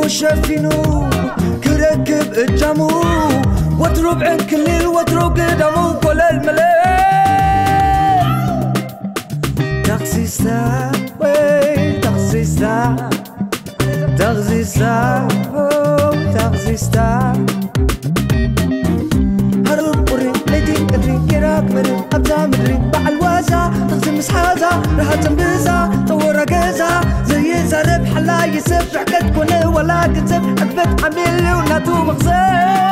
شفينو كركب الجامو وتروب عن كليل وتروب قدامو كل الملل تغسيستا وي تغسيستا تغسيستا تغسيستا هرب قري ليدي قدري كراك مري أبدا مدري بعالوازا تغسي مسحازا رها تنبزا طورا قزا زي زرب حلا يسب حكت كونه ولا كتب أكبت عميلي وناتو مغزي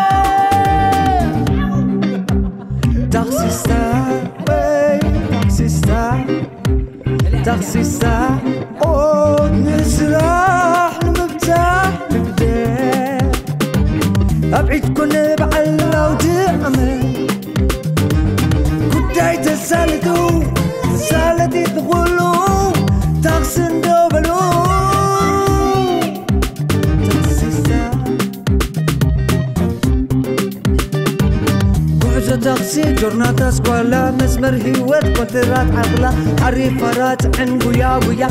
تغسيستا وي تغسيستا تغسيستا قود نسرح نمبتاح نبدأ أبعد كونه بعلا وتعمل كداي تسالدو تسالدي تغلو تغسن دوبلو تغسيستا قعزة تغسي جورناتا سكوالا مسمر هيوات كونترات عقلا عريفارات عن ويا ويا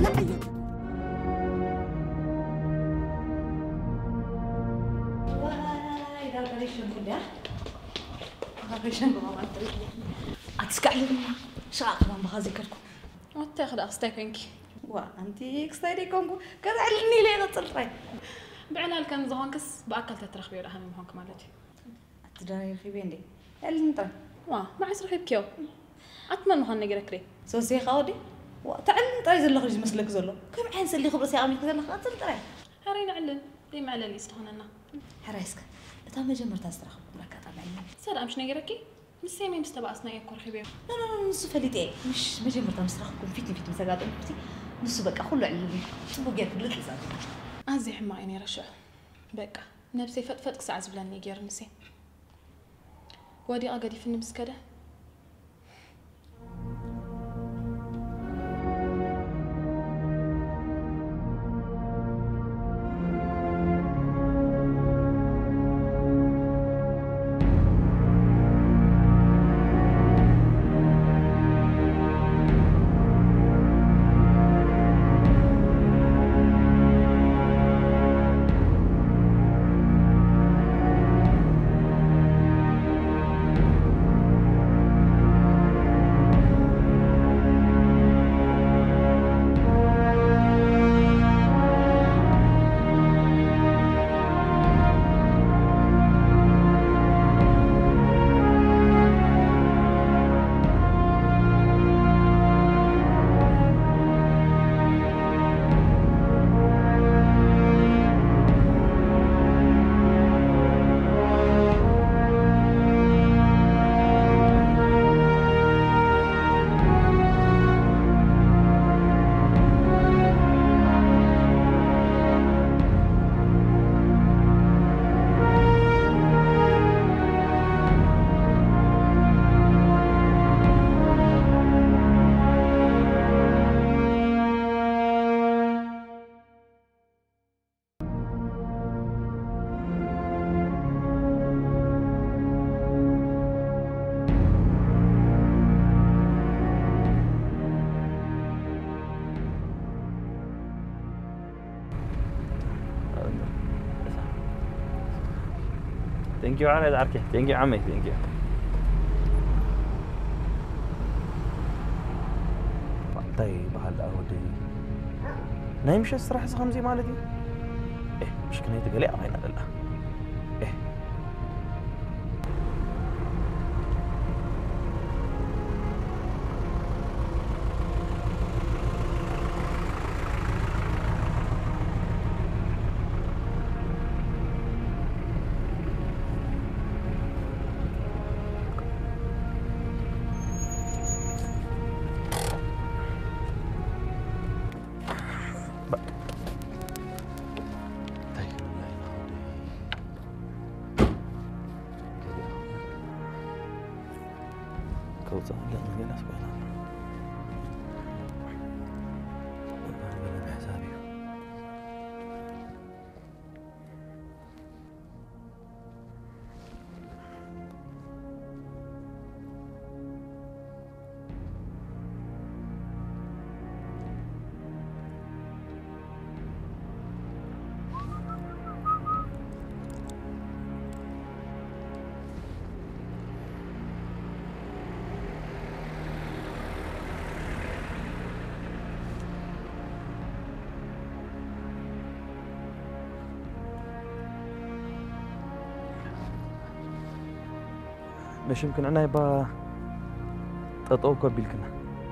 أتسكعلي شاق ما بخازيكركم وتاخذ أخستيكنك وأنتي كستايري كونكو كذا علمني ليه تصلحي بعلال كان زهونكس بأكل تترخبي ولا هم هونك مالتي أتدري في بيندي اللي نطر ما عايز رخيب كيو أتمنى مهن نجركري سوسي خاودي وتعلم طريز اللي خرج مسلك زلو كم عين سلي خبرة ساعة من كذا لخ أتلطري هرين علن ليه ما علن يستهوننا حرايسك تام جمر تسترخ بركة طبعا سر أمش نجركي مش سامي مستبقسنا يكور خبيه لا نص فليتي مش جمر تام استرخكم فيتني مساقات أمتي نص بقى خلوا علمي شو بقى كل لسه أزي حمايني رشع بقى نفسي فتفت كساعز بلا نيجر نسي ودي أقدي في النمس كده Thank you على العركة. Thank you عمي. Thank you. طيب هلا أودي. نايمش الصراحة خمسة مالتي. إيه مش كنا يتقلق عين لا. إيه. كوزة لا نقول أسبوع أنا بحسابي مش يمكن أنا يبقى تطوق كبيلكنا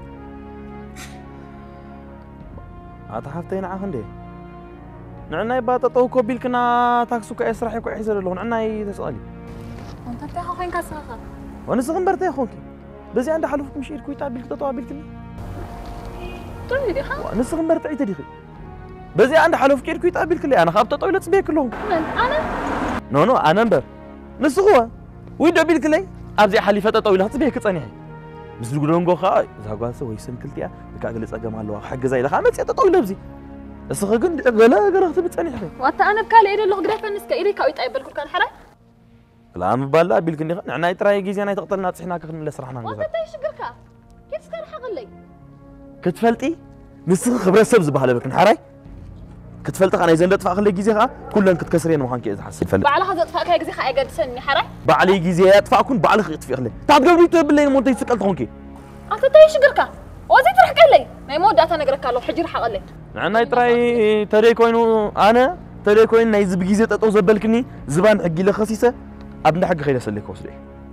عطحفتين عهندي نعنا يبقى تطوق كبيلكنا تاكسو كأس راح يكون حزر له نعنا يتسألي وانت بتاخو خين كاسخه وانا صغنبرت يا خونكي بس عندي حلوف مش يركوي تعبيلك تطوابيلكني طيب دي خا وانا صغنبرت عيت دي بس عندي حلوف يركوي تعبيلك انا خابت طويلة صبيه كلهم انا نو انا نبر نسخوا ويدو بيلك لي ابزي حليفه طويلة صبيه كصنيح بس لغدون خا زاغاسه وي سنكلتيا بكاغل صقم الله حق زي لخا مت طويلة بزي اسخ كن غلا غرخت بتصنيح وقت انا بكال ايد اللي غدافه نسك ايدي كاو يطيبلكم كان حراي لا مبالا بيلكني نعنا تراي غيزي انا تقتلنا تصحنا كن لسرحنا وقت تيشغركا كيف كان حقلي كتفلتي نسخ خبره سب زباله بك نحراي كتفلت انا اذا ندفع خلي غيزي خا كلن كتكسرين مخان كي حسب فل بعد هذا دفع كاي غيزي خا يقدسني حراي بعلي غيزي يدفع كون بعلي يطفي خلي تعقبني تبلي مونت يسقل تخونكي انت تيشغركا وزي ترحق لي ما يمودات انا نغرك له حجر حقلي نعنا تراي تري كوينو انا تري كوين ناي زب غيزي تطو زبلكني زبان حقي له خسيسه ابن حق خير اسلك وسدي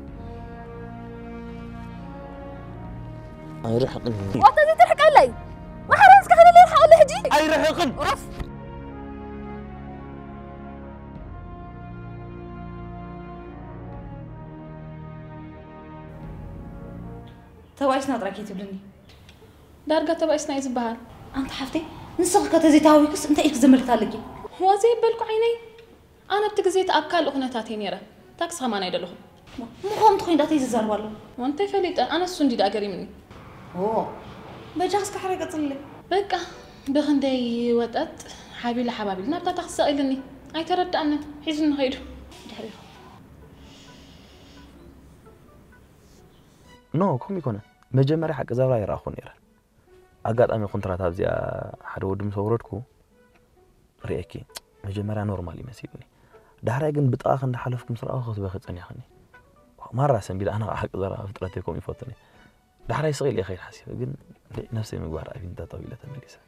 اي رحقني وقت زي ترحق لي ما حرمسك خلي لي يرحق لي حجي اي رحقن رف توايسنا تراكي تبلني دارغا تبعسنا يزبሃል انت حفتي نسخ كتزي تاويكس انت ايش زمرت لكي هو زي بالكو عيني انا بتغزي تاكل اغنتاتي نيره تاكس خمان አይደለሁም مخهم تخوين داتي زربالو وانت فليت انا እሱ እንዲ ዳገሪ ምኒ بجاس كحرقه صلي በቃ بخندي ወጣት حبيله حبابيل نبتا تخسقلني اي تردأنا حيزن نخيدو دحري نو كم يكون مجمري حق زبرا يراخو نيره اغاطامي كونترات ابزيا حد ودم سوردكو ريكي مجمري نورمال يمسيلني دحراي ግን بطاخ እንደ حلفكم سرعه خص بخصن يخني ما راسن بيد انا حق زرا فطرتكم يفوتني دحراي صغير لي خير حسيب ግን نفسي مغبار ابي انت طويله تمليسه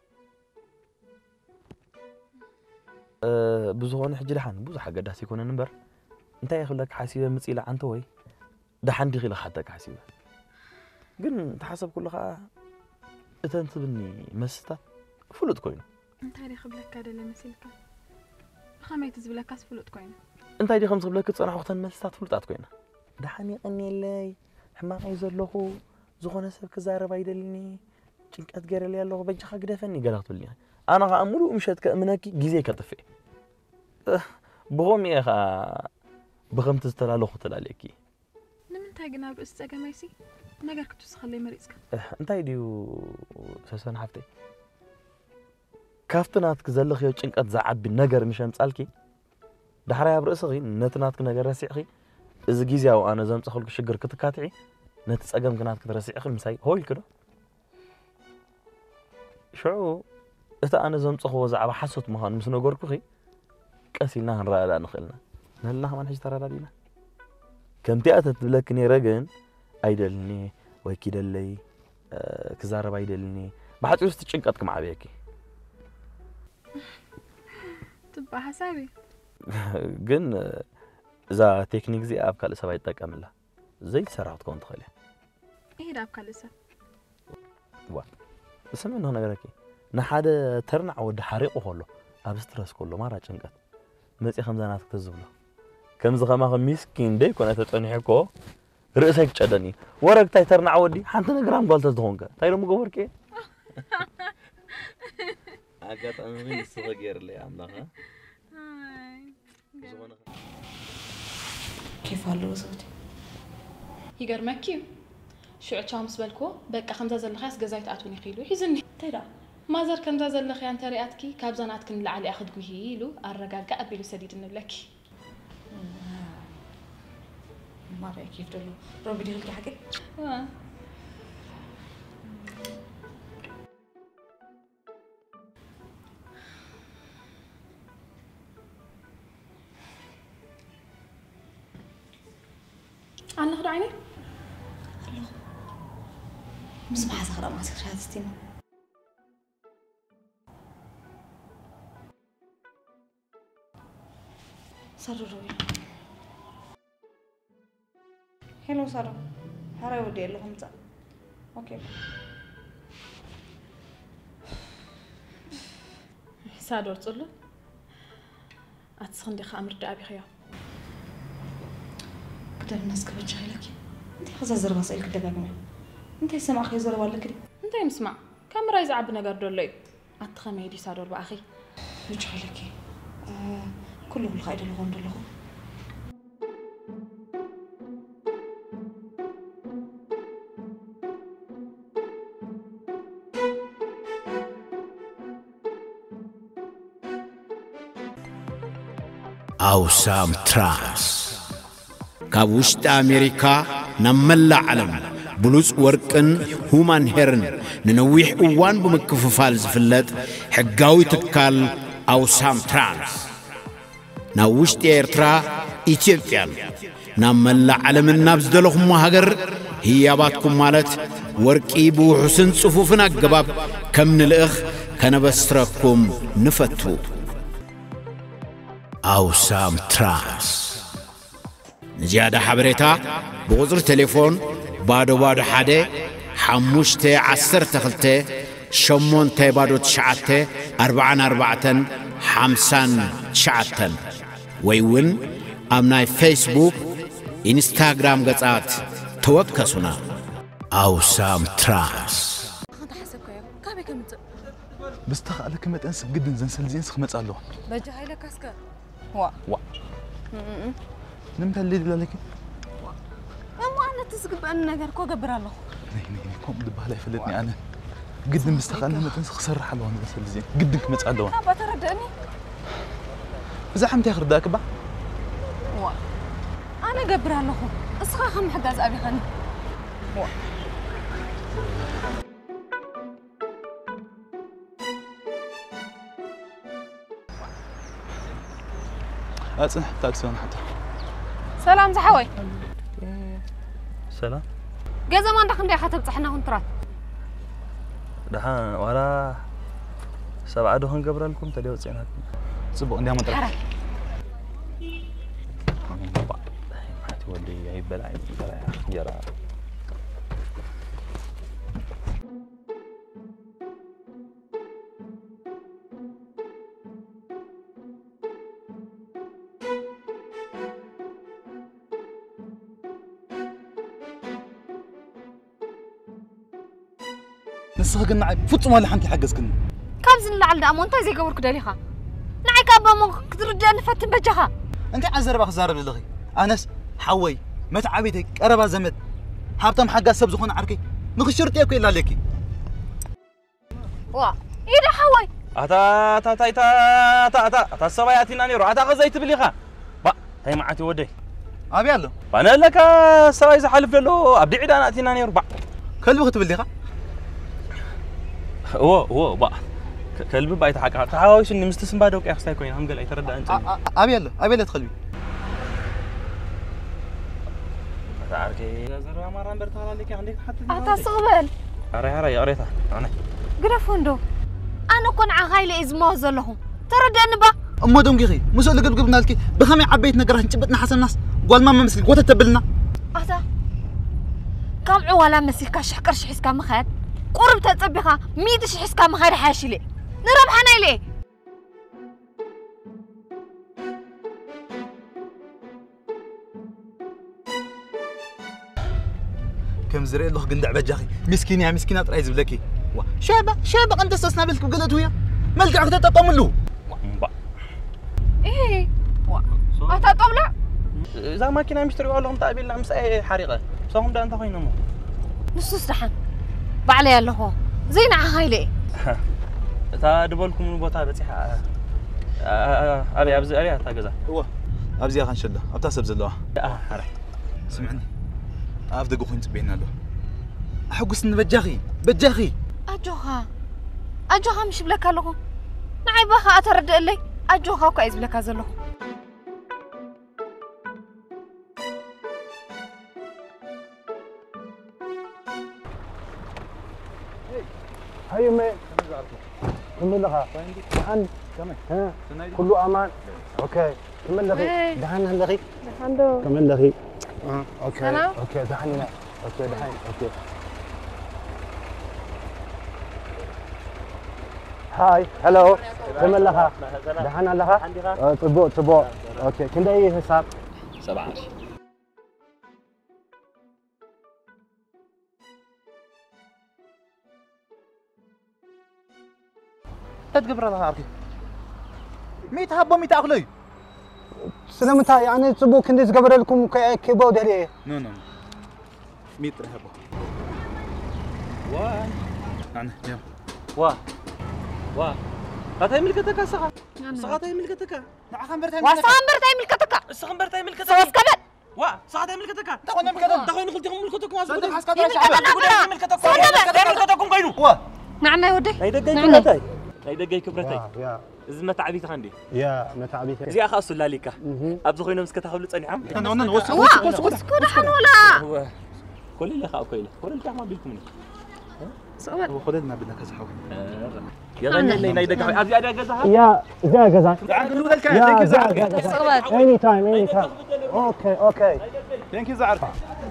بزهون حجي لحن بزح حق داس يكون نمبر انت يخلك حسيبه مصيله انت وي دحندي خيل خدك حسيبه ግን تحسب كلها اتنتبني مستا فلوت كوين انت هري خبلك هذا مسيلك خمي تزبلك فلوت كوين انت هيدي خمس خبلك تصنع وقت مستا فلوتات كوين دحني قني لي حماق يزلخو زخونه سب كزارب ايدلني ጭንቀት ገረል ያለው በጅ خغدفني ገላክቱልኝ انا غامرو مشت كمنك غيزي كطفي بهم يا بخمت استلالخ تلالكي ንምንታይ ግን ኣብ ርእስ ፀገማይሲ ነገር ክትስኸለይ መሪጽካ እንታይ ድዩ ሰሰን ሓፍተይ ካፍትናትክ ዘለኽዮ ጭንቀት ዝዓቢ ነገር ምሸን ጻልኪ ዳሕራይ ኣብ ርእስኺ ነትናትክ ነገር ረሲዕኺ እዚ ግዜያዊ ኣነ ዘምጽኽልኩ ሽግር ክትካትዒ ነቲ ፀገም ግናት ክትረሲዕኺ ምሳይ ሆይልክ ዶ ሽዑ እቲ ኣነ ዘምጽኽዎ ዛዕባ ሓሶት ምዃኑ ምስ ነገርኩኺ ቀሲልና ክንረኣዳ ንኽእልና ንህልና ከማን ሕጂ ተረዳዲና كم تأتت لك نيرجن أيدلني ويكيدلي كزارب أيدلني بحط يوسف تشنقتك مع بيكي تبع حسابي جن إذا تكنيك زي أبكى لسه بيتك أملا زي سرعت كنت خليه إيه ده أبكى لسه بس من هنا جركي نحد ترنع ود حريقه كله أبسترس كله مرة تشنقت متى خمسة تزبله كم زغما مسكين دي كنا تطنيحكو رئسك تشدني ورق تاي ترنع ودي حنتنا جرام قالت تدهونك تايرو مغوركي اغاطامي من الصغير لي عملها كيف قالوا زوجي يقرمكي شو عشام سبلكو بقى خمسة زلخاس جزايت اتوني خيلو يحزني تيدا ما زر كم زلخي انت رياتكي كابزاناتكن لعلي اخذكو هيلو ارغاغا ابيلو سديد نبلكي ما رأيك كيف دلو روبي دي حكي أنا أخذ عيني مش بحس خلاص ما سكر هذا ستين صار روبي هلو سارة هراي ودي له خمسة اوكي سادور تصلو أتسخن دي خامر دابي خيا بدل الناس كبر جايلك انت خزا زربا سألك دقاقمي انت يسمع أخي زربا ولا كده انت يمسمع كاميرا يزعب نقر دولي أتخمي دي سادور بأخي جايلك كله الخير اللي غند له أوسام ترانس كابوشت أمريكا نملا علم بلوز ورقن هومان هيرن ننويح اوان بمكففال زفلت حقاوي تتكال أوسام ترانس ناوشت إيرترا إثيوبيان نملا علم النابز دلوخم هاجر هي باتكم مالت ورقي بو حسن صفوفنا قباب كم الأخ كان بستركم نفتو أوسام ترانس نزيادة حبريتا بغزر تليفون بادو حادي حموشتي عسر تخلتي شمون تي بادو تشعتي 44 50 تشعتن ويون أمناي فيسبوك إنستغرام قصات توكسونا أوسام ترانس بستخلك ما تنسى جدا زنسل زين سخمت على بجي هاي لك اسكا وا نمت اللي لك أنا تسقط بأن نجار كو قبر الله ني كم دبها لي فلتني أنا جدا بستخلك ما تنسى خسر حلوة زنسل زين جدا كمت على أنا بتردني زحمت آخر داك بقى وا أنا قبر الله أسخا خم حجاز أبي خني وا أصلح تاكسي أنا حتى سلام زحوي سلام جاز ما عندك عندي خاتم صحنا هون دحان ولا سبعة دهون قبر لكم تدي وصينا صبوا عندي ما ترى ما تولي عيب بلا جرا نسخ قلنا فوت ما لحنتي حقس كن كابزن لعل أمو أنت زي قبرك داليخا نعي كابا مو كترجع نفتن بجها أنت عزر باخ زارب للغي أنس حوي متعبيتك قربا زمد حابتم حقا سب زخون عركي نخشرتي أكو إلا لكي وا إيدا حوي أتا السباياتنا نيرو أتا غزيت بليخا با هي معتي ودي أبي الله أنا لك السباي زحلف له أبدي عيد أنا أتينا نيرو با كل وقت بليخا هو با كلب بايت حق تعاوش اني مستسم بادوك يا اخي كوين هم قال يتردى انت ابي الله تخلوي تعرفي زرا مرة برتها لك عندك حتى أتصقبل هراي قريتها انا قرفوندو أنا كون عغايلة إزمو زلهم تردى أنبا أمو دوم جيخي مسؤول لقد قبنا لك بخمي عبيت نقرأ نجبتنا حسن الناس قول ماما مسلك وتتبلنا أتا كم عوالا مسيكا شحكر شحيس كام خاد قرب تتصبخا ميدش حس كام خير حاشي لي نربحنا ليه كم زري الله قندع بجاخي مسكين يا مسكينة رئيس بلكي شابة أنت استثنى بلك وقلت ويا ملك عقدة تطملو إيه أتا طملا إذا ما كنا مشتري لهم تقابلنا مسألة حريقة صهم ده أنت خوينا مو نصوص دحن بعلي الله زين عهايلي تا دبلكم البوتا بتيحة أبي أبزي أبي أتاجزا هو أبزي أخن شله أبتحسب زلوه حري سمعني أفدق أخوين تبينا له أحقس إن بجاخي أجوها مش بلك له نعي بها أترد لي أجوها كويس بلك زله هاي مي كمل لها دحن ها كله امان اوكي كمل لغي دحن هندغي كمل لغي اوكي سلام. اوكي دحين اوكي دحين اوكي هاي هلو كمل لها دحين لها طبو اوكي كنت اي حساب 17 تقبر لها عركي 100 حبه 100 اغلي سلامتا يعني صبو كنت زقبر لكم كيبو دهلي نو 100 رهبه أنا يلا هاتي ملكتك ساعة ساعة ملكتك نعم برتاي ملكتك السخن برتاي ملكتك سوس كبد ساعة ملكتك تاخذ ملكتك تاخذ نخلتكم ملكتكم ما زبط حسكت ملكتكم قينو نعم يا ودي ناي دقي كبرتاي ناي دقي كبرتاي يا إذا تعبيت عندي يا متعبيت زي أخا أصل لاليكا أبزخ هنا مسكت حول صنعم أنا وسكوت حنولا هو كل اللي خاو كيله كل اللي تعمل بيكم صور وخذ لنا بدنا كذا حول يا غني اللي ناي دقي أبي أنا جزها يا زي جزاك قولوا ذلك يا ثانك يو زعل اني تايم اوكي ثانك يو زعل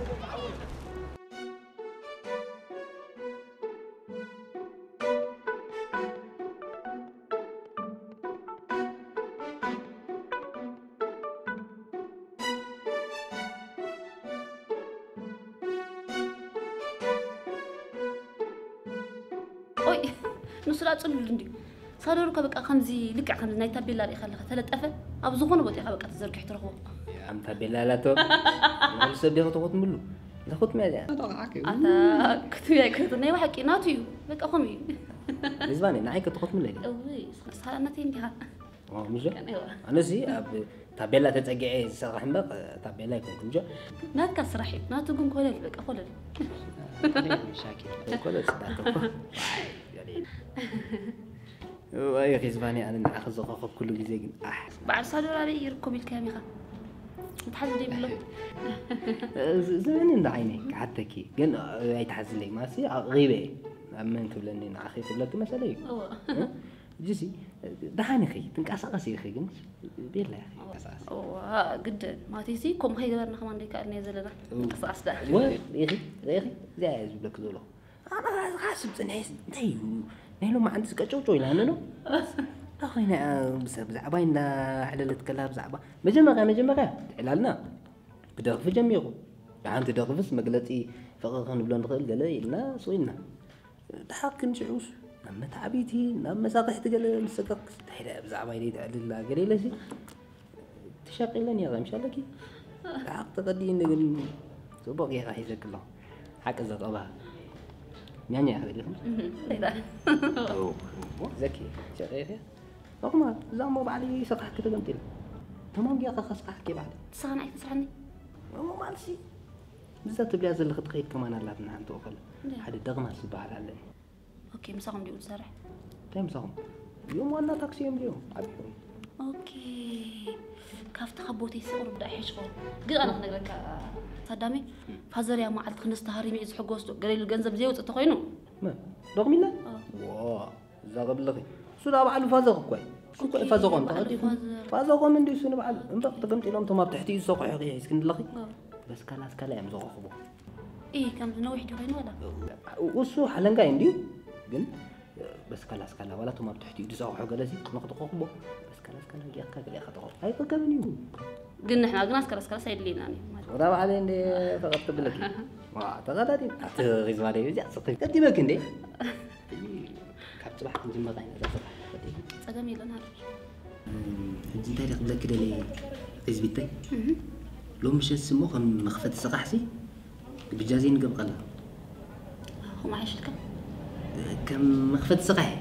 نسرع تصل لندي صاروا كبك خمزي لك خمز نايتا بيلا ري خلها تلطفه ابو زغون بوتي كبك تزركح ترخو يا عم تبيلا لا تو ما سبيه تخوت ملو تخوت مالي انا كنت كنت ناي وحكي ناتيو بك اخمي زباني نعيك تخوت ملي اوي صار انا تندي ها مش انا زي تابيلا تتقعي صراحه بقى تابيلا يكون كنجا ناك صراحي ناتو كون كولل بك اخولل مشاكل كولل صدق يا اخي زباني انا ناخذ زقاق كل جزء بعد صاروا علي يركب الكاميرا تحدي بلو زمان عينيك حتى كي قال يتحزن لي ماسي غيبه اما انت بلني ناخي قبلك مساله جسي دحاني خي تنقصقص يا اخي بيلا يا اخي قد ما تيسي كم هي غيرنا كمان ديك اني زلنا قصقص ده يا اخي زي لك زولو انا حاسب زنيس انتي نحن ما عندك كجوجو لانه اخينا بزعبا إن حللت كلها بزعبا مجمع حلالنا بدغف جميعه يعني تدغفس مقلتي فقط نبلون نخل قال لنا صوينا تحك نشعوس لما تعبيتي لما ساقحت قال مسكك تحلا بزعبا يريد الله قال لي شيء تشاقلني يا ان شاء الله كي حق تقدين نقول سبق يا اخي جزاك الله حق زاد ابها يعني هذا لهم ذكي شغيفه رغم زعما بعلي سقح كده قلت له تمام يا اخي خصك احكي بعد تصانع تسعني ما مالشي بالذات بلي هذا اللي خطقيت كمان على ابن عنده وقال حد الدغمه سبحان الله اوكي مساهم ديقول سارح تم مساهم يوم وانا تاكسي يوم اليوم عبيهم اوكي كافت خبوتي سقر بدا يحشقو قل انا نغرك صدامي فازر يا معلت خنست هاريمي از حغوستو غريل الجنزب زي وصت خوينو ما رغم الله واه زغب لك سودا بعد فازر كوي كوي فازر قنت فازر قوم من دي سنه بعد انت تقمت لهم تما بتحتي سوق يا اسكن لخي بس كلاس كلام زغخبو ايه كم نوح دي خوينو ولا وسو حلنقا عندي قل بس كلاس كلا ولا تما بتحتي دي سوق جلسي نقطه خبو بس كلاس كلا يا اخي يا خطر هاي كمان يو قلنا احنا قناس كلاس هيدلينا يعني ودا بعدين دي فقط تبلك ما تغادري غزواني يجي صدق قد ما كندي كابت بحق جنب غاين صدامي لنا انت تاريخ بلا كده لي حزبتي لو مش اسمه كان مخفت السقحسي بجازين قبل قلا هو ما عايش كم كم مخفت السقحي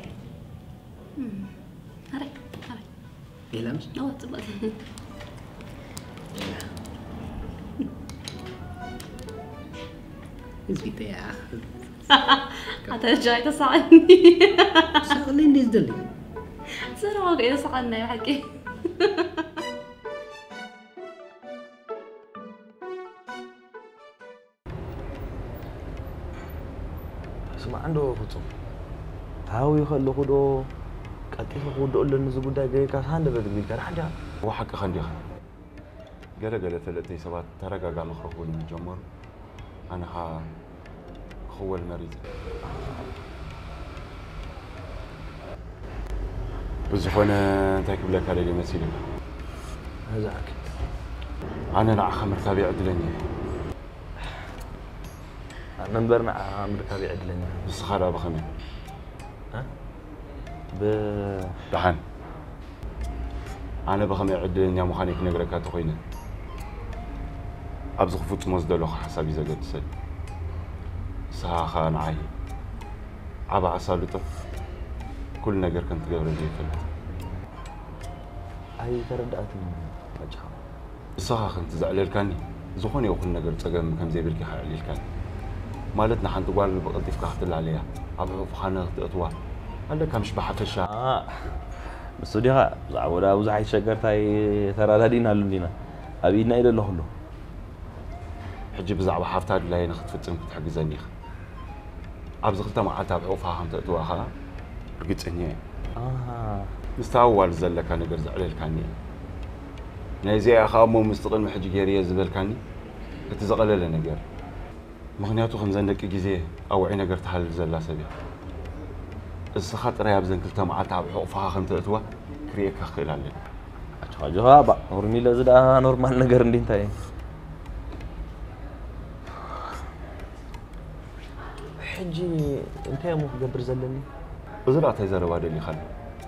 هاي يلا مش هو تبقى حزبتي يا اخي هترجعي تصعني شغلين دي زدلي صراحة كده صعنا يا حكي اسمع عنده فصوم هاوي يخلو خدو قطيف خدو لن زغدا جاي كاس هاند بدبيل كان حاجه وحق خنديخ قال فلتي سبات ترجع قال نخرجوا من الجمر أنا هو المريض بزخنا تاكل لك على لي مسيلة هذاك أنا نع خمر تابع عدلني نمبرنا خمر تابع عدلني بس خارا بخمي ها دحن أنا بخمي عدلني مخانيك نقرأ كاتخوينا أبز خفوت مزدلو حسابي زقت سل ساخا نعي عبا عسالته كل نجر كنت قبل دي فلت أي تردأت من وجهها ساخا كنت زعلل كاني زخوني وكل نجر تجمع كم زي بركي حالي كان مالتنا حنت قال بقلتي فكحت اللي عليها عبا فخانة أطوال هلا كم شبحة الشا بس ديها زعولا وزعي شجر تاي ترى لدينا لندينا أبينا إلى الله له حجي بزعبة حافتاد لا ينخد فتن كنت حق زنيخ أبز خلتا مع عتاب عوفها هم تأتوها رقيت عني مستأول زلة كان يقرز عليه الكاني نايزي أخا مو مستقل محجي جيرية زبل كاني اتزغل لنا جير مغنياتو خمزنك جزيه أو عين قرت حل زلة سبيع السخات رياب زن كلتا مع عتاب عوفها هم تأتوها كريك خيل عليه جواب ورمي لزدا نورمال نجر ندين تاي حجي انت يا مو قبر زلني بزرعة هزار وادي اللي خل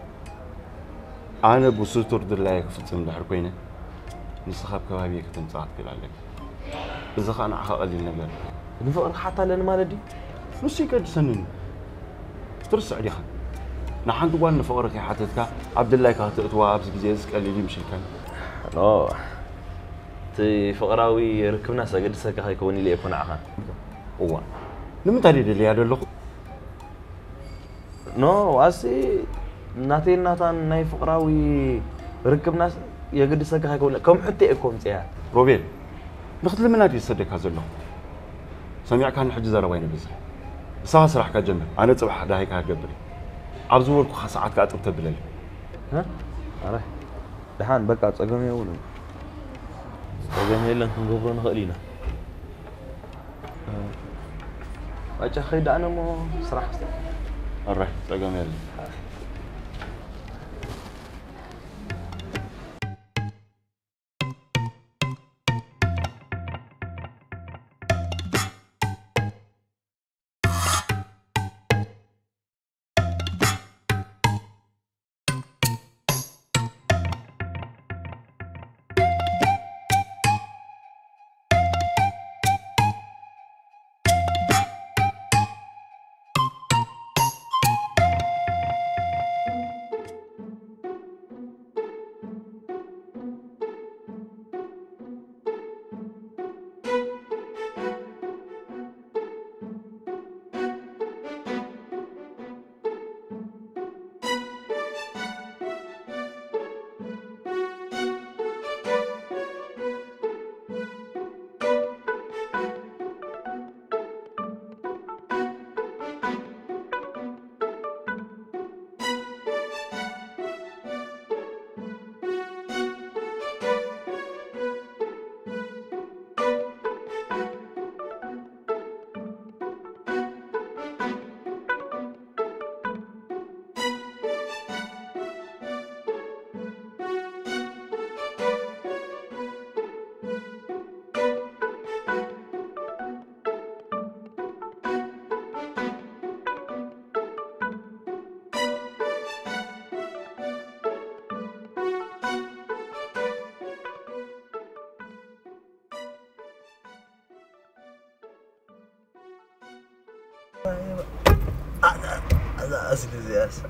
أنا بوسطور دلايك في السن الحركينة نسخاب كوابي كتم ساعات كل عليك إذا أنا أخاق لي النجار نفقر حتى لنا مالدي نسي كد سنين ترسع لي خل نحن دوان نفقرك يا حتتك عبد الله كهتقطوا أبز جزيزك قال لي مش الكلام لا تي فقراوي ركبنا سجد سكه هيكوني لي يكون عها هو لم تريد اللي هذا اللغة نو أسي ناتان ناي فقراوي ركبنا يقد سكه هيكون كم حتى يكون تيا روبيل نخدم من هذه الصدق هذا اللغة سمع كان حجز روينا بس ساس راح كجمل أنا تصبح هذا هيك هجبري أبزور خاصعات كاتب تبلل ها أراه دحان بقى تصقمي ولا تصقمي لنا نقبرنا خلينا أجا خيد أنا مو صراحة أراه تصقمي هذا أصل زياس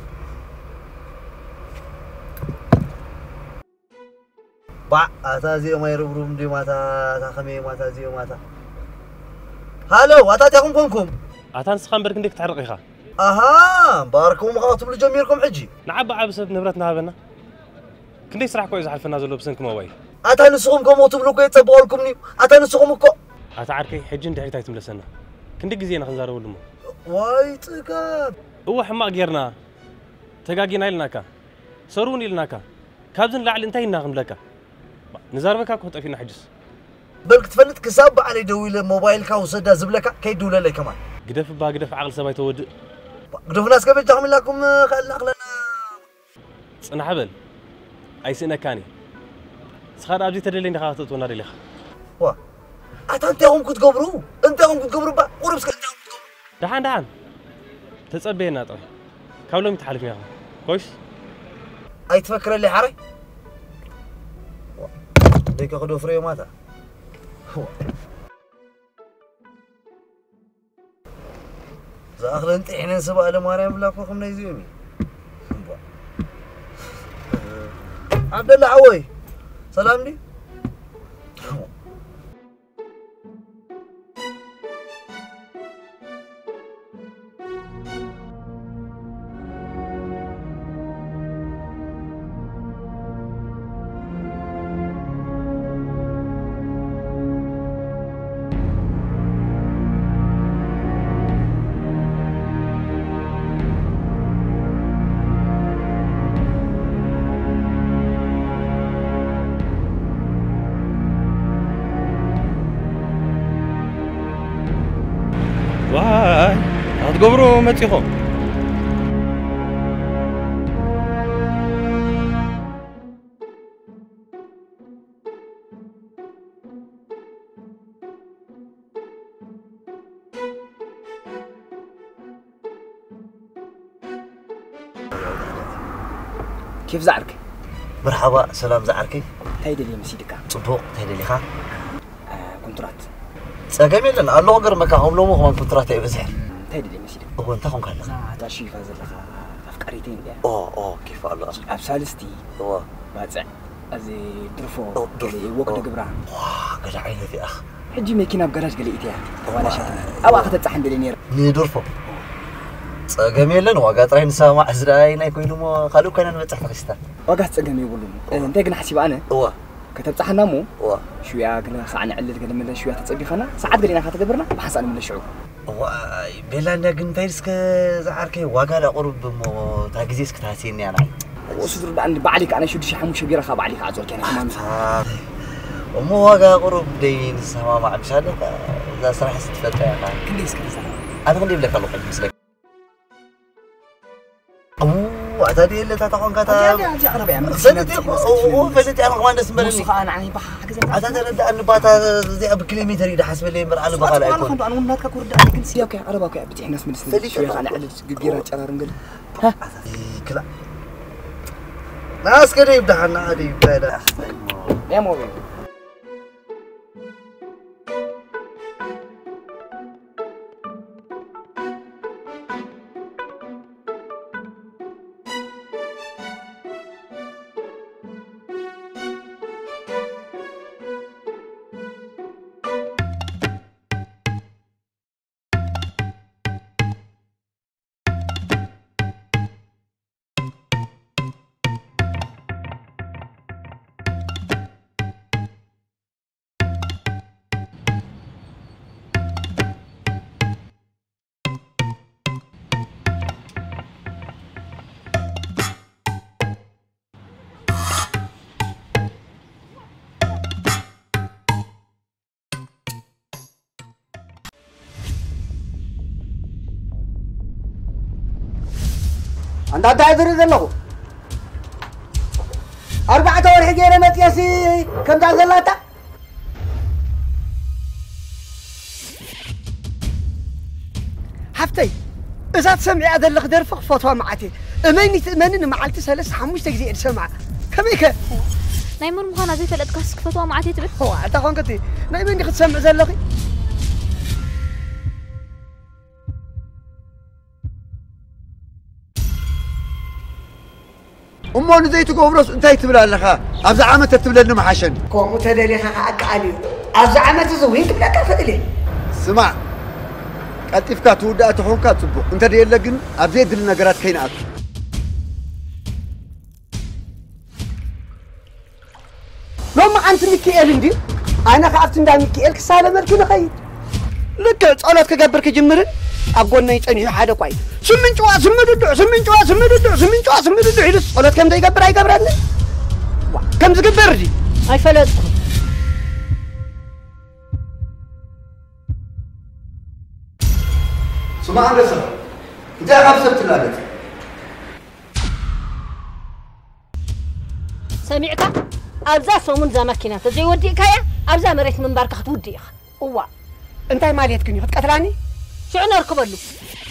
أتا زيو ما يربرم دي ماتا تخمي ماتا زيو ماتا هالو أتا تكون كونكم أتا نسخان برك نديك تعرق إخا أها باركم خاطب لجميركم حجي نعب عبسب نبرتنا هابنا كندي سرح كويس على الفنازل لبسنكم أواي أتا نسخهم كم وتبلو كي تبغولكم نيم أتا نسخهم كو أتا عاركي حجين دحي تايتم لسنا كندي جزينا خنزار ولمو واي تقاب هو حماق غيرنا تقاقينا لناكا سروني لناكا كابزن لعل انتهينا غملكا نزاربك كنت فينا حجز بلك تفلت كساب علي دويل موبايل كا وسدا زبلك كي دوله لي كمان قدف با قدف عقل سباي تود قدف ناس قبل تعمل لكم خلق لنا صنا حبل اي سنه كاني سخار ابدي تدلي انت خاطط وناري لخ وا انتهم كتقبروا انتهم كتقبروا با قربس انتهم كتقبروا دحان تصبينا طيب كاولم تحلف يا كويس اي تفكر اللي حري ديك اخذوا فريو ماذا زاخر انت حين سبا لماريم بلاكم نيزيمي عبد الله عوي سلام لي واي هتقبروا متيخو كيف زعرك؟ مرحبا سلام زعركي تايدلي مسيدك صبوق تايدلي خا كونترات ساقمي لنا الله غير مكاهم لو مو كونترات يبزح تايدلي مسيدك هو انت كون كلا تاشي فازلخ افكاريتين دي كيف الله ابسالستي هو باصع ازي درفو قلي وقت قبرا قال عيني اخ حجي ماكينه بجراج قليتيها ولا شات او اخذت صحن دلينير ني درفو صقمي لنا واقع طرين سامع ازراي ناي كوينو مو خلو كان نبصح فكستا واقع صقمي يقولوا انت كنا حسيب انا هو كتبت حنامو شويه قلنا ساعه علل قال من شويه تصبيخنا ساعات قلنا خاطقبرنا بحسن من الشعوب واي بلا كن تايسك زعركي واقع قرب مو تاغزيسك تاسيني انا وصدر عند بعليك انا شو شي حموش بيره خا بعليك عزول كان كمان ومو واقع قرب دين سما مع مشهد لا صراحه ستفتح يا اخي كليس كذا انا غندي لك الله مسلك عتادي اللي تتخون كتا عتادي عربي عم فلتي انا كمان اسمعني موسيقى انا عني بح حاجه عتادي رد ان باتا زي بكيلومتر يدا حسب لي مر انا بقى لا يكون انا ونات كورد انا كنت سياك عربا كي بتي ناس من السنه شويه انا على جيره قرار نقول ها كلا ناس كده يبدا حنا عادي يبدا يا موي عند عدادر زلو 4 ورح جيره متياسي كم زلاتا حفتي اذا تسمعي هذا اللي قدر فوق فوتوا معتي اماني تامنني معلتي 3-5 جزء سمع كميك نايمر مخانا زي فلت كاسك فوتوا معتي تبت هو انت كنتي نايمني تسمع زلقي أمو نزيت قبرص أنت تبلا لها أبز عامة تبلا لنا محشن كومو تدلي خا علي أبز عامة زوين تبلا كفدلي سمع كاتيف كاتودا تحون كاتبو أنت ديال لجن أبزيد النجارات كينات لما أنت ميكيل عندي أنا خافت إن ميكيل كسالة مركنا خير لك صلاة كجبر كجمرن أقولنا يتأني هذا كويس سمين جوا هيلس صلاة كم ده يجبر كم زجبر دي ኣይፈለጥኩም سمع رسل انت غبسة تلالت سمعك أبزا سومن زا ماكينة تزي وديك هيا أبزا مريت من بارك وديك وا انت ماليتكني فتقتلاني شو نركب له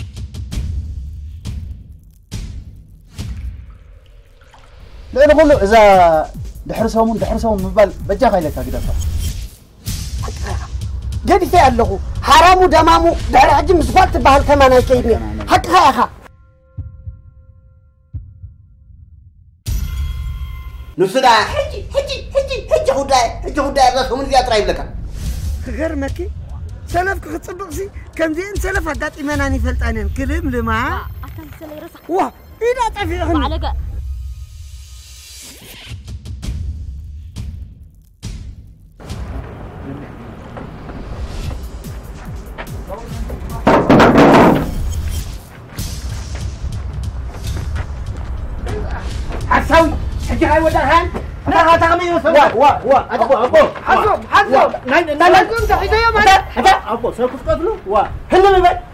لأنه قول له إذا دحرسهم مبال بجا خيلك كده جدي فعله حرامو دمامو دحر حج مسفالت بحال كمان هيكيدني حق يا أخا نسدا حجي خداي راسهم اللي أطرايب لك غير مكي سلفك ختصبق سي كم دي انت سلف هدات إيماناني فلتانين كلم لما واه إذا طفي معلقة عساوي حجي هاي ودرهان أنا هتعمل يوسف أبو حزم نلزم تحيدا يوم هذا أبو سأكون قبله هلا من بعد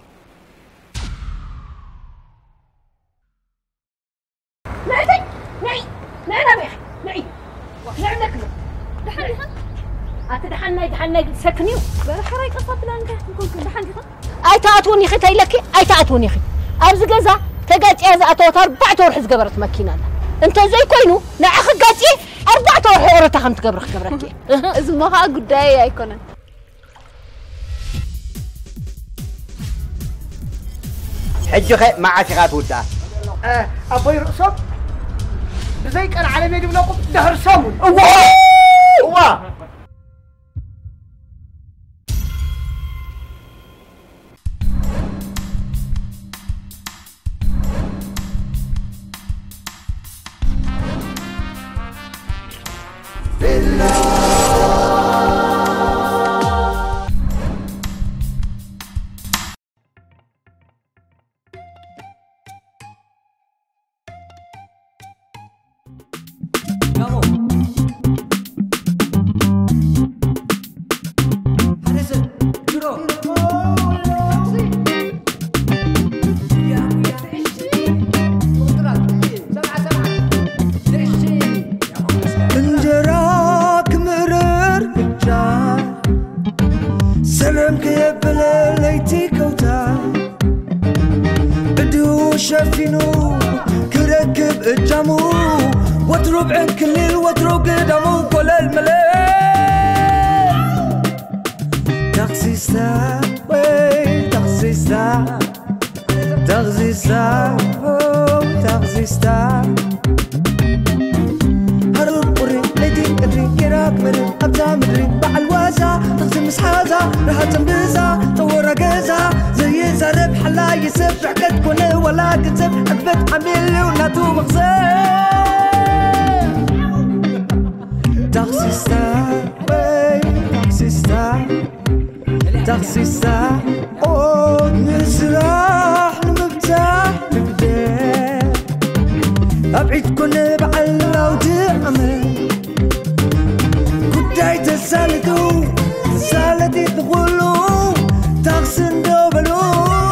دحنا سكنيو برحري قصب لانك نكون دحنا اي تعطوني خي تايلكي اي تعطوني خي ابز غزا تقاطي از اتوت 4 ورح زغبرت ماكينه انت زي كوينو نعخ قاطي 4 ورح ورتا خمت قبرك قبرك اسمها قداي ايكونن حجي خي ما عاشقات ودا ابوي رقصب بزي كان على ميدي بلاقو دهر صامون واه شافينو كركب الجامو واضرب عند كل الليل واضرب قدامو كل الملاك تغزيستا وي تغزيستا تغزيستا تغزيستا هرب قري ليدي قدري كراك مري أبدا مدري بعالوازا تغزي مسحازا رها تنبزا طورا قزا زي زرب حلا يسب حكت كونه ولا كتب حبت عميلي وناتو مغزي تغسيستا وي تغسيستا تغسيستا أوه نسرح نمبتاح نبدا أبعد كونه بعلا ودعمل كداي تسالدو تسالدي تغلو تغسن دوبلو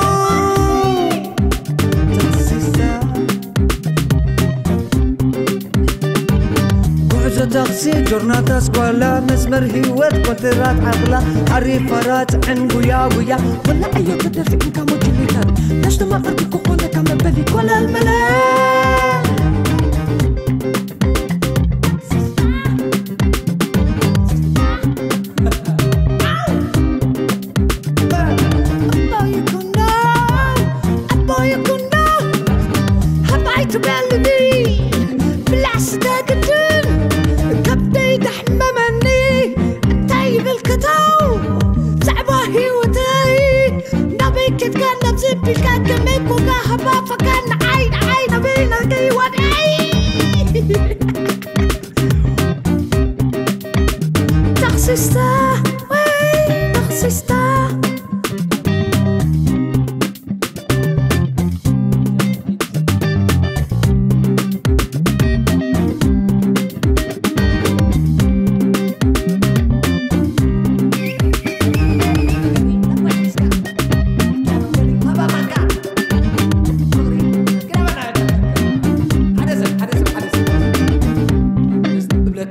تغسي جورناتا سكوالا مسمر هيوت كونترات عقلا عريف فرات عن ويا ويا ولا أي قدر في إنك مجلدات ليش ما قلت كوكونا كما بليك ولا الملاك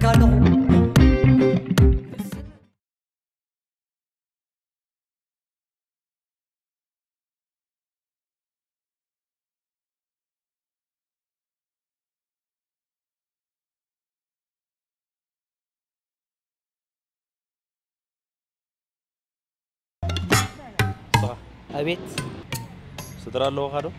كالو أبيت سترى الله خادو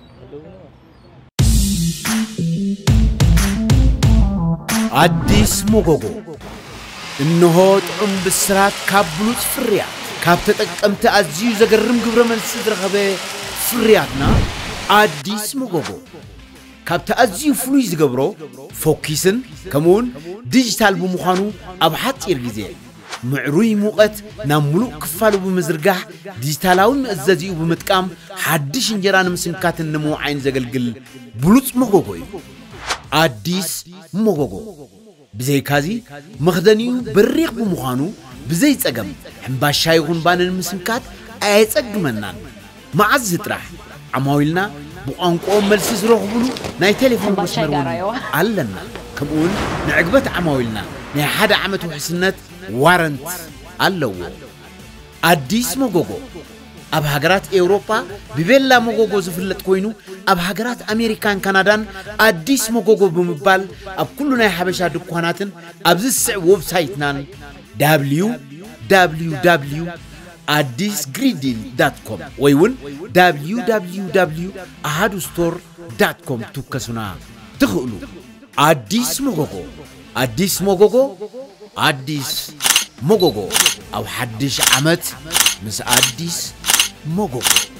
አዲስ ሞጎጎ እነሆ ጥዑም ብስራት ካብ ብሉጽ ፍርያት ካብ ተጠቀምቲ ኣዝዩ ዘገርም ግብረ መልሲ ዝረኸበ ፍርያትና አዲስ ሞጎጎ ካብቲ ኣዝዩ ፍሉይ ዝገብሮ ፎኪስን ከምኡውን ዲጂታል ብምዃኑ ኣብ ሓፂር ግዜ ምዕሩይ ሙቐት ናብ ሙሉእ ክፋሉ ብምዝርጋሕ ዲጂታላዊ ምእዘዚኡ ብምጥቃም ሓድሽ እንጀራ ንምስንካትን ንምውዓይን ዘገልግል ብሉጽ ሞጎጎ እዩ አዲስ ሞጎጎ بزي كازي مخدنيو بريق بمخانو بزي تسقم حنباشا يكون بانن مسنكات اي تسقمنان معز تراح عماويلنا بقانقو ملسي زروخبلو ناي تليفون مسمرون علنا كمون نعقبت عماويلنا ناي حدا عمتو حسنت وارنت اللو አዲስ ሞጎጎ ኣብ ሃገራት ኤውሮፓ ብቤላ ሞጎጎ ዝፍለጥ ኮይኑ ኣብ ሃገራት ኣሜሪካን ካናዳን አዲስ ሞጎጎ ብምባል ኣብ ኩሉ ናይ ሓበሻ ድኳናትን ኣብ ዝስዕ ዌብሳይትናን www.addisgreeddeal.com ወይ እውን www.ahadustore.com ትከሱና ትኽእሉ አዲስ ሞጎጎ አዲስ ሞጎጎ አዲስ ሞጎጎ أو حدش عمت مس أديس موجو